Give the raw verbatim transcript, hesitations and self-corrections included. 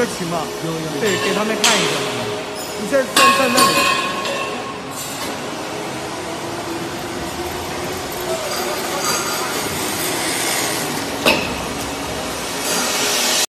个群吗？ 有有。 对，给他们看一下。你现在站站那里。